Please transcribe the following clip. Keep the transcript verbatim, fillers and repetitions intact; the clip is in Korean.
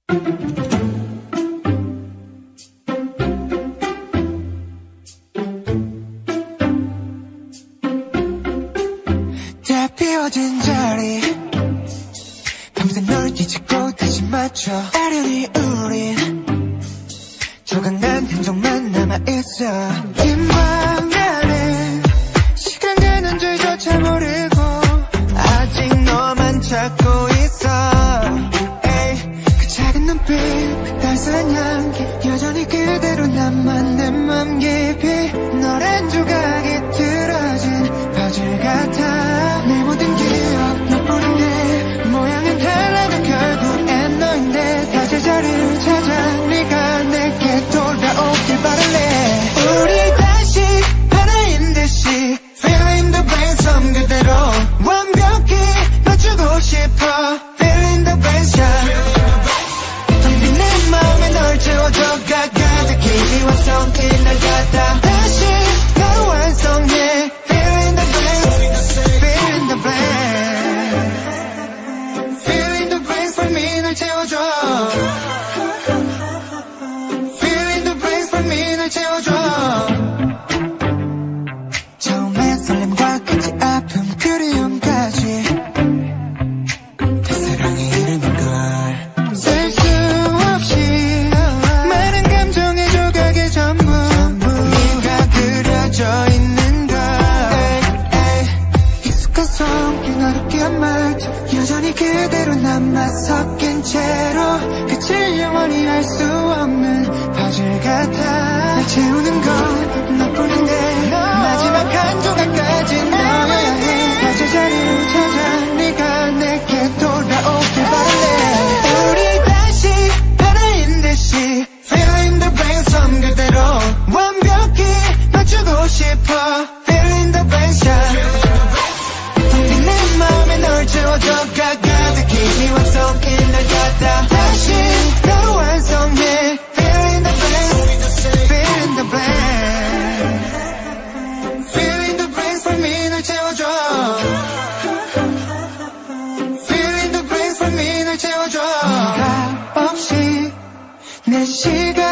다 비워진 자리 밤새 널 뒤집고 다시 맞춰 아련히 우린 조각난 흔적만 남아있어 희망하는 시간 가는 줄조차 모르고 아직 너만 찾고 있어 에이, 그 작은 눈빛 그 따스한 향기 여전히 그대로 남아 내 맘 깊이 너란 조각이 틀어진 퍼즐 같아 내 모든 기억 너뿐인데 모양은 달라도 결국엔 너인데 다 제자리를 찾아 네가 내게 돌아오길 바랄래 우리 다시 하나인 듯이 Feeling the ransom 그대로 완벽히 맞추고 싶어 Feeling the ransom 텅빈 내 마음에 널 채워줘 가득히 완성인 날 같아 다시 나를 완성해 Feeling the ransom Feeling the ransom Feeling the ransom for me 날 채워줘 Feeling the ransom for me 날 채워줘 처음에 설렘과 끝이 아픔 그리움까지 다 사랑의 이름인걸 셀 수 없이 많은 감정의 조각의 전부 네가 그려져 있는걸 익숙한 성격 어렵게 한 말투 여전히 그대로 남아 섞인 채로 끝을 영원히 알 수 없는 퍼즐 같아 날 채우는 건 너뿐인데 마지막 한 조각까지 너여야 해 다 제자리를 찾아 네가 내게 돌아오길 바랄래 우리 다시 하나인 듯이 Feeling the ransom 그대로 완벽히 맞추고 싶어 Feeling the ransom 텅빈 내 마음에 널 채워줘 가득히 완성인 날 같아 다시 나를 완성해 Feeling the ransom Feeling the ransom Feeling the ransom for me 날 채워줘 Feeling the ransom for me 날 채워줘 네가 없이 내 시간